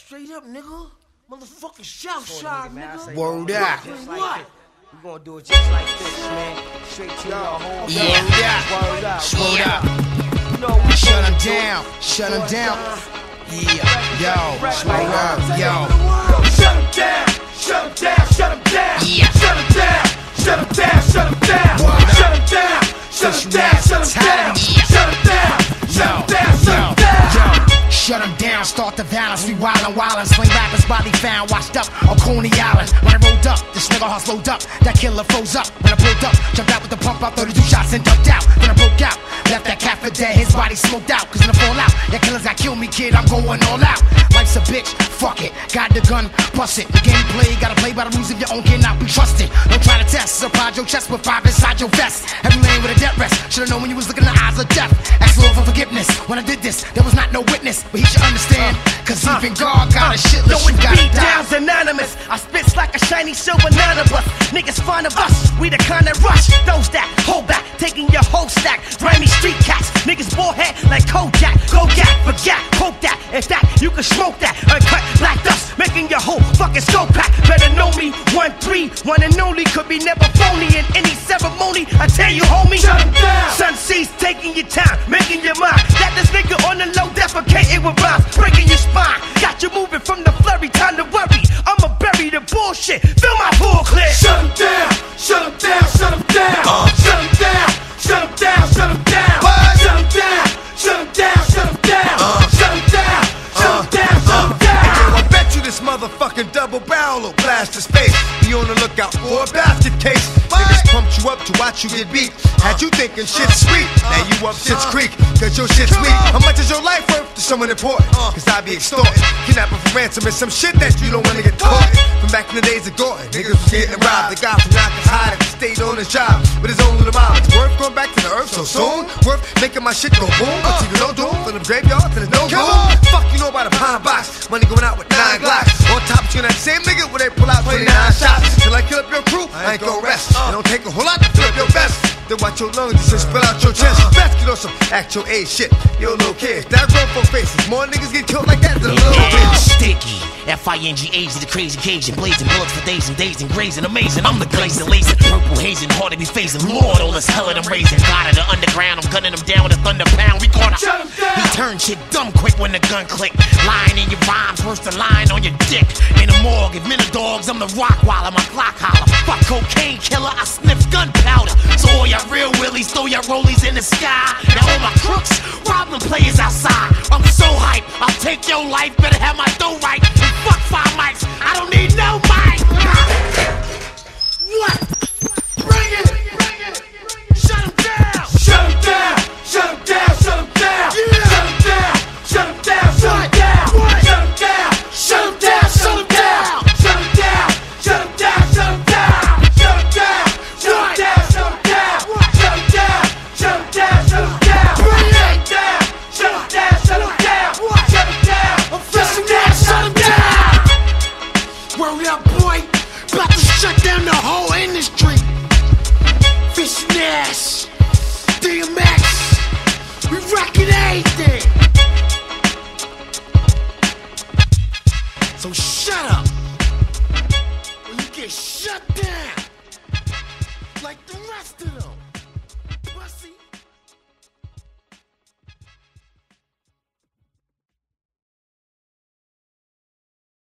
Straight up, nigga. Motherfucking Southside, nigga. Word up. What? We gonna do it just like this, man. Straight to your home. Word up. Word up. You know, shut them down. Shut them down. Yeah. Yo. Word up. Yo. Shut them down. Shut them down. Shut them down. Yeah. Shut them down. Shut them down. Shut them down. Shut them down. Shut them down. Shut them down. Shut them down. Shut them down. Shut them down. Shut them down, start the violence, we wildin', sling rappers body found, washed up on Coney Island. When I rolled up, this nigga heart slowed up, that killer froze up. When I pulled up, jumped out with the pump out, 32 shots and ducked out. Then I broke out, left that cat for dead, his body smoked out. Cause in the fallout, that killers got killed me, kid, I'm going all out. Life's a bitch, fuck it, got the gun, bust it. The game play, gotta play by the rules of your own, cannot be trusted. Don't try to test, surprise your chest with 5 inside your vest. Every lane with a death rest, should've known when you was looking in the eyes of death. Ask Lord for forgiveness, when I did this, there was not no witness, but he should understand. Cause even God got a shit list, you gotta die. Down's anonymous. I spits like a shiny silver nonibus. Niggas fond of us, we the kind that rush. Those that hold back, taking your whole stack. Grimy street cats, niggas bullhead like Kojak. Kojak, forget, poke that. In fact, you can smoke that. Uncut black dust, making your whole fucking skull pack. Better know me, 1-3, one and only. Could be never phony in any ceremony. I tell you, homie, shut them down. Sun sees taking your time, making your mind. Got this nigga on the low, defecating with rhymes, breaking your spine. Got you moving from the flurry, time to worry. I'ma bury the bullshit, fill my pool clear. Shut them down, shut them down, shut them down. Shut them down, shut them down, shut them down. Shut them down, shut them down, shut them down. Shut them down, shut them down, shut them down. I bet you this motherfucking double barrel will blast his face. Be on the lookout for a basket case. Niggas pumped you up to watch you get beat. Had you thinking shit's sweet, now you up shit's creek. Cause your shit's weak. How much is your life worth to someone important? Cause I be extorted, kidnapping for ransom and some shit that you don't wanna get caught. From back in the days of Gordon, niggas was getting robbed. The guy from Yonkers high that stayed on his job with his own little mom. It's worth going back to the earth so soon. Worth making my shit go boom. But you no doom from the graveyard to the no room. Fuck you know about a pine box. Money going out with 9 Glocks. On top of you that same nigga where they pull out 29 shots. Till I kill up your crew, I ain't gon' rest. It don't take a whole lot to fill up your vest. Then watch your lungs just spill out your chest. Best get on some actual A shit. Yo, little kids, that grown folk faces. More niggas get killed like that than a little bitch. Sticky, F-I-N-G-H to the crazy Cajun. Blazing bullets for days and days and grazing. Amazing, I'm the glazing, lazing. Purple hazing, hard to be facing. Lord, all this hell that I'm raising. God of the underground, I'm gunning him down with a thunder pound. We caught him. He turned shit dumb quick when the gun clicked. Lying in your rhymes, worse than lying on your dick. In the morgue, if men are dogs, I'm the rock while my clock holler. Fuck cocaine killer, I sniff gunpowder. So all y'all real willies, throw your rollies in the sky. Now all my crooks, rob them players outside. I'm so hype, I'll take your life, better have my dough right. And fuck 5 mics, I don't need no mic. What? Bring it! Shut him down! Shut him down! Shut him down! Shut him down! Yeah. Shut him down! Shut him down! Shut him down! Shut him down! Shut him down! Shut him down! Shut him down! Shut him down! Shut him down! Shut him down! Shut him down! Shut him down! Shut him down! Shut him down! Shut him down! Shut him down! Shut him down! I'm fishing ass, shut him down! Word up, boy. About to shut down the whole industry. Fishing ass. DMX. We wrecking everything. So shut up. Or you get shut down. Like the rest of them.